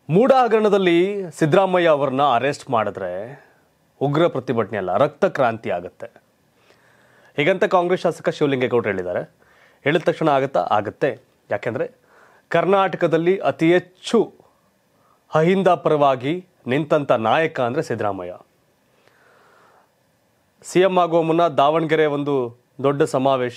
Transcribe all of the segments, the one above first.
ಮೂಡ ಹಗರಣದಲ್ಲಿ ಸಿದ್ದರಾಮಯ್ಯ ಅವರನ್ನ ಅರೆಸ್ಟ್ ಮಾಡಿದ್ರೆ ಉಗ್ರ ಪ್ರತಿಭಟನೆ ಅಲ್ಲ, ರಕ್ತ ಕ್ರಾಂತಿ ಆಗುತ್ತೆ. ಹೀಗಂತ ಕಾಂಗ್ರೆಸ್ ಶಾಸಕ ಶಿವಲಿಂಗೇಗೌಡರು ಹೇಳಿದ್ದಾರೆ. ಹೇಳಿದ ತಕ್ಷಣ ಆಗುತ್ತೆ. ಯಾಕೆಂದರೆ ಕರ್ನಾಟಕದಲ್ಲಿ ಅತಿ ಹೆಚ್ಚು ಅಹಿಂದ ಪರವಾಗಿ ನಿಂತಂಥ ನಾಯಕ ಅಂದರೆ ಸಿದ್ದರಾಮಯ್ಯ. CM ಆಗುವ ಮುನ್ನ ದಾವಣಗೆರೆ ಒಂದು ದೊಡ್ಡ ಸಮಾವೇಶ,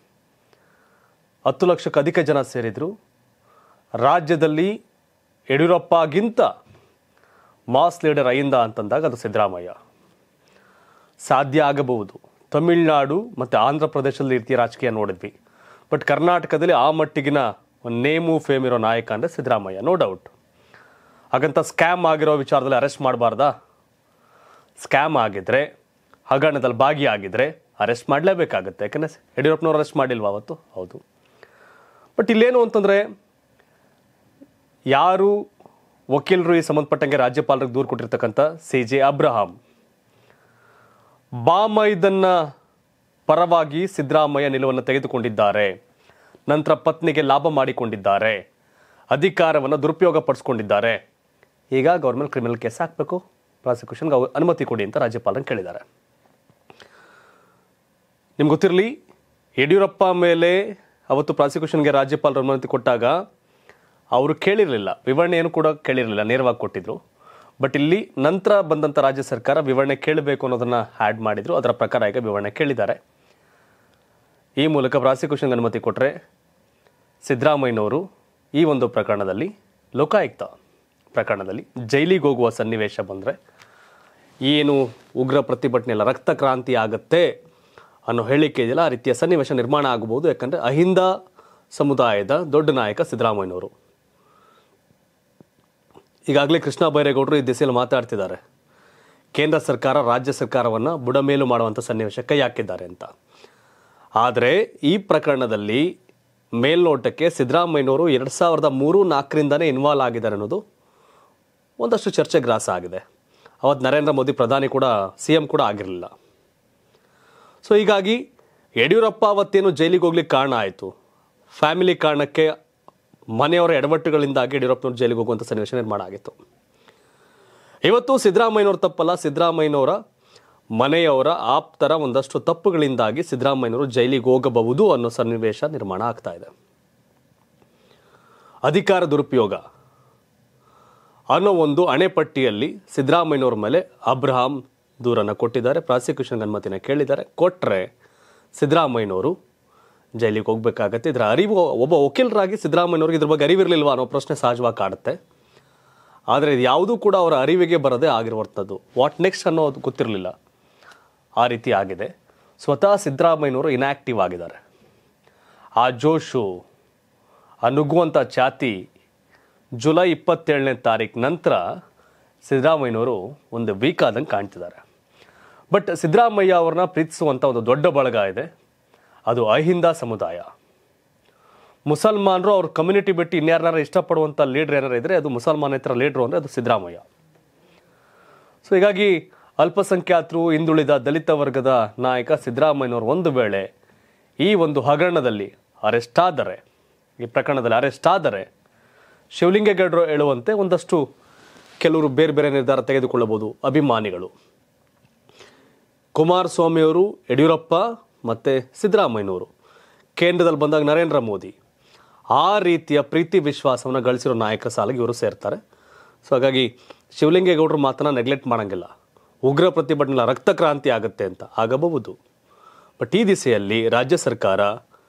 10 ಲಕ್ಷಕ್ಕೂ ಅಧಿಕ ಜನ ಸೇರಿದ್ರು. ರಾಜ್ಯದಲ್ಲಿ ಯಡಿಯೂರಪ್ಪಗಿಂತ ಮಾಸ್ ಲೀಡರ್ ಅಹಿಂದ ಅಂತಂದಾಗ ಅದು ಸಿದ್ದರಾಮಯ್ಯ. ಸಾಧ್ಯ ಆಗಬಹುದು. ತಮಿಳುನಾಡು ಮತ್ತು ಆಂಧ್ರ ಪ್ರದೇಶದಲ್ಲಿ ರೀತಿಯ ರಾಜಕೀಯ ನೋಡಿದ್ವಿ. ಬಟ್ ಕರ್ನಾಟಕದಲ್ಲಿ ಆ ಮಟ್ಟಿಗಿನ ಒಂದು ನೇಮು ಫೇಮ್ ಇರೋ ನಾಯಕ ಅಂದರೆ ಸಿದ್ದರಾಮಯ್ಯ, ನೋ ಡೌಟ್. ಹಾಗಂತ ಸ್ಕ್ಯಾಮ್ ಆಗಿರೋ ವಿಚಾರದಲ್ಲಿ ಅರೆಸ್ಟ್ ಮಾಡಬಾರ್ದಾ? ಸ್ಕ್ಯಾಮ್ ಆಗಿದ್ರೆ, ಹಗರಣದಲ್ಲಿ ಭಾಗಿಯಾಗಿದ್ದರೆ ಅರೆಸ್ಟ್ ಮಾಡಲೇಬೇಕಾಗುತ್ತೆ. ಯಾಕಂದರೆ ಯಡಿಯೂರಪ್ಪನವ್ರು ಅರೆಸ್ಟ್ ಮಾಡಿಲ್ವಾ ಅವತ್ತು? ಹೌದು. ಬಟ್ ಇಲ್ಲೇನು ಅಂತಂದರೆ, ಯಾರು ವಕೀಲರು ಈ ಸಂಬಂಧಪಟ್ಟಂಗೆ ರಾಜ್ಯಪಾಲರಿಗೆ ದೂರು ಕೊಟ್ಟಿರ್ತಕ್ಕಂಥ CJ ಅಬ್ರಹಾಂ, ಬಾಮೈದನ್ನ ಪರವಾಗಿ ಸಿದ್ದರಾಮಯ್ಯ ನಿಲುವನ್ನು ತೆಗೆದುಕೊಂಡಿದ್ದಾರೆ, ನಂತರ ಪತ್ನಿಗೆ ಲಾಭ ಮಾಡಿಕೊಂಡಿದ್ದಾರೆ, ಅಧಿಕಾರವನ್ನು ದುರುಪಯೋಗ ಪಡಿಸ್ಕೊಂಡಿದ್ದಾರೆ, ಈಗ ಗೌರ್ಮೆಂಟ್ ಕ್ರಿಮಿನಲ್ ಕೇಸ್ ಹಾಕಬೇಕು, ಪ್ರಾಸಿಕ್ಯೂಷನ್ಗೆ ಅನುಮತಿ ಕೊಡಿ ಅಂತ ರಾಜ್ಯಪಾಲರನ್ನು ಕೇಳಿದ್ದಾರೆ. ನಿಮ್ಗೆ ಗೊತ್ತಿರಲಿ, ಯಡಿಯೂರಪ್ಪ ಮೇಲೆ ಅವತ್ತು ಪ್ರಾಸಿಕ್ಯೂಷನ್ಗೆ ರಾಜ್ಯಪಾಲರು ಅನುಮತಿ ಕೊಟ್ಟಾಗ ಅವರು ಕೇಳಿರಲಿಲ್ಲ, ವಿವರಣೆಯನ್ನು ಕೂಡ ಕೇಳಿರಲಿಲ್ಲ, ನೇರವಾಗಿ ಕೊಟ್ಟಿದ್ರು. ಬಟ್ ಇಲ್ಲಿ ನಂತರ ಬಂದಂಥ ರಾಜ್ಯ ಸರ್ಕಾರ ವಿವರಣೆ ಕೇಳಬೇಕು ಅನ್ನೋದನ್ನು ಆ್ಯಡ್ ಮಾಡಿದ್ರು. ಅದರ ಪ್ರಕಾರ ಈಗ ವಿವರಣೆ ಕೇಳಿದ್ದಾರೆ. ಈ ಮೂಲಕ ಪ್ರಾಸಿಕ್ಯೂಷನ್ಗೆ ಅನುಮತಿ ಕೊಟ್ಟರೆ ಸಿದ್ದರಾಮಯ್ಯನವರು ಈ ಒಂದು ಪ್ರಕರಣದಲ್ಲಿ, ಲೋಕಾಯುಕ್ತ ಪ್ರಕರಣದಲ್ಲಿ ಜೈಲಿಗೆ ಹೋಗುವ ಸನ್ನಿವೇಶ ಬಂದರೆ ಏನು ಉಗ್ರ ಪ್ರತಿಭಟನೆ ಎಲ್ಲ ರಕ್ತ ಕ್ರಾಂತಿ ಆಗುತ್ತೆ ಅನ್ನೋ ಹೇಳಿಕೆ ಇದೆಯಲ್ಲ, ಆ ರೀತಿಯ ಸನ್ನಿವೇಶ ನಿರ್ಮಾಣ ಆಗಬಹುದು. ಯಾಕಂದರೆ ಅಹಿಂದ ಸಮುದಾಯದ ದೊಡ್ಡ ನಾಯಕ ಸಿದ್ದರಾಮಯ್ಯನವರು. ಈಗಾಗಲೇ ಕೃಷ್ಣ ಬೈರೇಗೌಡರು ಈ ದಿಸೆಯಲ್ಲಿ ಮಾತಾಡ್ತಿದ್ದಾರೆ. ಕೇಂದ್ರ ಸರ್ಕಾರ ರಾಜ್ಯ ಸರ್ಕಾರವನ್ನು ಬುಡಮೇಲು ಮಾಡುವಂಥ ಸನ್ನಿವೇಶ ಕೈ ಹಾಕಿದ್ದಾರೆ ಅಂತ. ಆದರೆ ಈ ಪ್ರಕರಣದಲ್ಲಿ ಮೇಲ್ನೋಟಕ್ಕೆ ಸಿದ್ದರಾಮಯ್ಯನವರು 2003-4ರಿಂದನೇ ಇನ್ವಾಲ್ವ್ ಆಗಿದ್ದಾರೆ ಅನ್ನೋದು ಒಂದಷ್ಟು ಚರ್ಚೆ ಗ್ರಾಸ ಆಗಿದೆ. ಅವತ್ತು ನರೇಂದ್ರ ಮೋದಿ ಪ್ರಧಾನಿ ಕೂಡ, CM ಕೂಡ ಆಗಿರಲಿಲ್ಲ. ಸೊ ಹೀಗಾಗಿ ಯಡಿಯೂರಪ್ಪ ಅವತ್ತೇನು ಜೈಲಿಗೆ ಹೋಗ್ಲಿಕ್ಕೆ ಕಾರಣ ಆಯಿತು, ಫ್ಯಾಮಿಲಿ ಕಾರಣಕ್ಕೆ ಮನೆಯವರ ಎಡವಟ್ಟುಗಳಿಂದಾಗಿ ಯಡಿಯೂರಪ್ಪನವ್ರು ಜೈಲಿಗೆ ಹೋಗುವಂಥ ಸನ್ನಿವೇಶ ನಿರ್ಮಾಣ ಆಗಿತ್ತು. ಇವತ್ತು ಸಿದ್ದರಾಮಯ್ಯನವ್ರ ತಪ್ಪಲ್ಲ, ಸಿದ್ದರಾಮಯ್ಯನವರ ಮನೆಯವರ ಆಪ್ತರ ಒಂದಷ್ಟು ತಪ್ಪುಗಳಿಂದಾಗಿ ಸಿದ್ದರಾಮಯ್ಯನವರು ಜೈಲಿಗೆ ಹೋಗಬಹುದು ಅನ್ನೋ ಸನ್ನಿವೇಶ ನಿರ್ಮಾಣ ಆಗ್ತಾ ಇದೆ. ಅಧಿಕಾರ ದುರುಪಯೋಗ ಅನ್ನೋ ಒಂದು ಅಣೆಪಟ್ಟಿಯಲ್ಲಿ ಸಿದ್ದರಾಮಯ್ಯನವ್ರ ಮೇಲೆ ಅಬ್ರಹಾಂ ದೂರನ್ನು ಕೊಟ್ಟಿದ್ದಾರೆ, ಪ್ರಾಸಿಕ್ಯೂಷನ್ಗೆ ಅನುಮತಿನ ಕೇಳಿದ್ದಾರೆ. ಕೊಟ್ಟರೆ ಸಿದ್ದರಾಮಯ್ಯನವರು ಜೈಲಿಗೆ ಹೋಗ್ಬೇಕಾಗತ್ತೆ. ಇದರ ಅರಿವು ಒಬ್ಬ ವಕೀಲರಾಗಿ ಸಿದ್ದರಾಮಯ್ಯನವ್ರಿಗೆ ಇದ್ರ ಬಗ್ಗೆ ಅರಿವಿರಲಿಲ್ವಾ ಅನ್ನೋ ಪ್ರಶ್ನೆ ಸಹಜವಾಗಿ ಕಾಡುತ್ತೆ. ಆದರೆ ಇದು ಯಾವುದೂ ಕೂಡ ಅವರ ಅರಿವಿಗೆ ಬರದೇ ಆಗಿರುವಂಥದ್ದು. ವಾಟ್ ನೆಕ್ಸ್ಟ್ ಅನ್ನೋದು ಗೊತ್ತಿರಲಿಲ್ಲ, ಆ ರೀತಿ ಆಗಿದೆ. ಸ್ವತಃ ಸಿದ್ದರಾಮಯ್ಯನವರು ಇನ್ಯಾಕ್ಟಿವ್ ಆಗಿದ್ದಾರೆ. ಆ ಜೋಶು, ಆ ನುಗ್ಗುವಂಥ ಛಾತಿ ಜುಲೈ 27ನೇ ತಾರೀಕು ನಂತರ ಸಿದ್ದರಾಮಯ್ಯನವರು ಒಂದು ವೀಕ್ ಆದಂಗೆ ಕಾಣ್ತಿದ್ದಾರೆ. ಬಟ್ ಸಿದ್ದರಾಮಯ್ಯ ಅವ್ರನ್ನ ಪ್ರೀತಿಸುವಂಥ ಒಂದು ದೊಡ್ಡ ಬಳಗ ಇದೆ, ಅದು ಅಹಿಂದ ಸಮುದಾಯ. ಮುಸಲ್ಮಾನರು ಅವ್ರ ಕಮ್ಯುನಿಟಿ ಬಿಟ್ಟು ಇನ್ಯಾರನ್ನಾರು ಇಷ್ಟಪಡುವಂಥ ಲೀಡ್ರ್ ಏನಾರು ಇದ್ದರೆ ಅದು ಮುಸಲ್ಮಾನೇತರ ಲೀಡ್ರು ಅಂದರೆ ಅದು ಸಿದ್ದರಾಮಯ್ಯ. ಸೊ ಹೀಗಾಗಿ ಅಲ್ಪಸಂಖ್ಯಾತರು, ಹಿಂದುಳಿದ ದಲಿತ ವರ್ಗದ ನಾಯಕ ಸಿದ್ದರಾಮಯ್ಯನವರು ಒಂದು ವೇಳೆ ಈ ಒಂದು ಹಗರಣದಲ್ಲಿ ಅರೆಸ್ಟ್ ಆದರೆ, ಈ ಪ್ರಕರಣದಲ್ಲಿ ಅರೆಸ್ಟ್ ಆದರೆ, ಶಿವಲಿಂಗೇಗೌಡರು ಹೇಳುವಂತೆ ಒಂದಷ್ಟು ಕೆಲವರು ಬೇರೆ ಬೇರೆ ನಿರ್ಧಾರ ತೆಗೆದುಕೊಳ್ಳಬಹುದು. ಅಭಿಮಾನಿಗಳು ಕುಮಾರಸ್ವಾಮಿಯವರು, ಯಡಿಯೂರಪ್ಪ ಮತ್ತು ಸಿದ್ದರಾಮಯ್ಯನವರು, ಕೇಂದ್ರದಲ್ಲಿ ಬಂದಾಗ ನರೇಂದ್ರ ಮೋದಿ, ಆ ರೀತಿಯ ಪ್ರೀತಿ ವಿಶ್ವಾಸವನ್ನು ಗಳಿಸಿರೋ ನಾಯಕರ ಸಾಲಿಗೆ ಇವರು ಸೇರ್ತಾರೆ. ಸೊ ಹಾಗಾಗಿ ಶಿವಲಿಂಗೇಗೌಡರು ಮಾತನ್ನ ನೆಗ್ಲೆಕ್ಟ್ ಮಾಡೋಂಗಿಲ್ಲ. ಉಗ್ರ ಪ್ರತಿಭಟನೆ ರಕ್ತ ಕ್ರಾಂತಿ ಆಗುತ್ತೆ ಅಂತ ಆಗಬಹುದು. ಬಟ್ ಈ ದಿಸೆಯಲ್ಲಿ ರಾಜ್ಯ ಸರ್ಕಾರ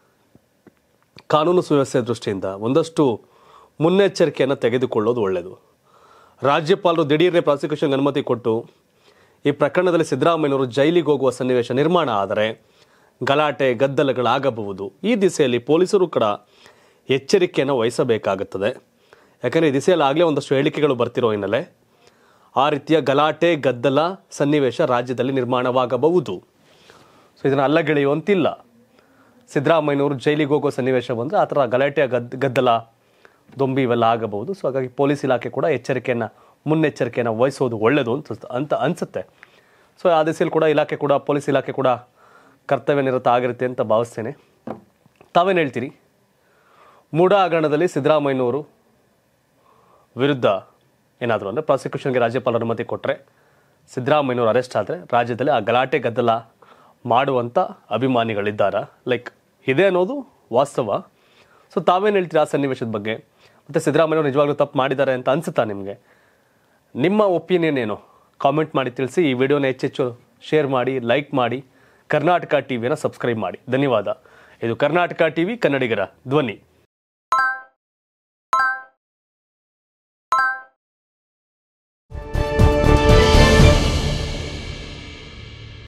ಕಾನೂನು ಸುವ್ಯವಸ್ಥೆ ದೃಷ್ಟಿಯಿಂದ ಒಂದಷ್ಟು ಮುನ್ನೆಚ್ಚರಿಕೆಯನ್ನು ತೆಗೆದುಕೊಳ್ಳೋದು ಒಳ್ಳೆಯದು. ರಾಜ್ಯಪಾಲರು ದಿಢೀರ್ನೇ ಪ್ರಾಸಿಕ್ಯೂಷನ್ಗೆ ಅನುಮತಿ ಕೊಟ್ಟು ಈ ಪ್ರಕರಣದಲ್ಲಿ ಸಿದ್ದರಾಮಯ್ಯನವರು ಜೈಲಿಗೆ ಹೋಗುವ ಸನ್ನಿವೇಶ ನಿರ್ಮಾಣ ಆದರೆ ಗಲಾಟೆ ಗದ್ದಲಗಳಾಗಬಹುದು. ಈ ದಿಸೆಯಲ್ಲಿ ಪೊಲೀಸರು ಕೂಡ ಎಚ್ಚರಿಕೆಯನ್ನು ವಹಿಸಬೇಕಾಗುತ್ತದೆ. ಯಾಕಂದರೆ ಈ ದಿಸೆಯಲ್ಲಿ ಆಗಲೇ ಒಂದಷ್ಟು ಹೇಳಿಕೆಗಳು ಬರ್ತಿರೋ ಹಿನ್ನೆಲೆ ಆ ರೀತಿಯ ಗಲಾಟೆ ಗದ್ದಲ ಸನ್ನಿವೇಶ ರಾಜ್ಯದಲ್ಲಿ ನಿರ್ಮಾಣವಾಗಬಹುದು. ಸೊ ಇದನ್ನು ಅಲ್ಲಗೆಳೆಯುವಂತಿಲ್ಲ. ಸಿದ್ದರಾಮಯ್ಯನವರು ಜೈಲಿಗೆ ಹೋಗೋ ಸನ್ನಿವೇಶ ಬಂದರೆ ಆ ಥರ ಗಲಾಟೆ ಗದ್ದಲ ದೊಂಬಿ ಇವೆಲ್ಲ ಆಗಬಹುದು. ಸೊ ಹಾಗಾಗಿ ಪೊಲೀಸ್ ಇಲಾಖೆ ಕೂಡ ಮುನ್ನೆಚ್ಚರಿಕೆಯನ್ನು ವಹಿಸೋದು ಒಳ್ಳೆಯದು ಅಂತ ಅನಿಸುತ್ತೆ. ಸೊ ಆ ದಿಸೆಯಲ್ಲಿ ಕೂಡ ಪೊಲೀಸ್ ಇಲಾಖೆ ಕೂಡ ಕರ್ತವ್ಯ ನಿರತ ಆಗಿರುತ್ತೆ ಅಂತ ಭಾವಿಸ್ತೇನೆ. ತಾವೇನು ಹೇಳ್ತೀರಿ? ಮೂಡ ಹಗರಣದಲ್ಲಿ ಸಿದ್ದರಾಮಯ್ಯನವರು ವಿರುದ್ಧ ಏನಾದರೂ ಅಂದರೆ ಪ್ರಾಸಿಕ್ಯೂಷನ್ಗೆ ರಾಜ್ಯಪಾಲರು ಅನುಮತಿ ಕೊಟ್ಟರೆ ಸಿದ್ದರಾಮಯ್ಯನವರು ಅರೆಸ್ಟ್ ಆದರೆ ರಾಜ್ಯದಲ್ಲಿ ಆ ಗಲಾಟೆ ಗದ್ದಲ ಮಾಡುವಂಥ ಅಭಿಮಾನಿಗಳಿದ್ದಾರಾ ಲೈಕ್ ಇದೆ ಅನ್ನೋದು ವಾಸ್ತವ. ಸೊ ತಾವೇನು ಹೇಳ್ತೀರಾ ಆ ಸನ್ನಿವೇಶದ ಬಗ್ಗೆ? ಮತ್ತು ಸಿದ್ದರಾಮಯ್ಯವರು ನಿಜವಾಗ್ಲೂ ತಪ್ಪು ಮಾಡಿದ್ದಾರೆ ಅಂತ ಅನಿಸುತ್ತಾ ನಿಮಗೆ? ನಿಮ್ಮ ಒಪಿನಿಯನ್ ಏನು ಕಾಮೆಂಟ್ ಮಾಡಿ ತಿಳಿಸಿ. ಈ ವಿಡಿಯೋನ ಹೆಚ್ಚೆಚ್ಚು ಶೇರ್ ಮಾಡಿ, ಲೈಕ್ ಮಾಡಿ, ಕರ್ನಾಟಕ ಟಿವಿಯನ್ನು ಸಬ್ಸ್ಕ್ರೈಬ್ ಮಾಡಿ. ಧನ್ಯವಾದ. ಇದು ಕರ್ನಾಟಕ ಟಿವಿ, ಕನ್ನಡಿಗರ ಧ್ವನಿ.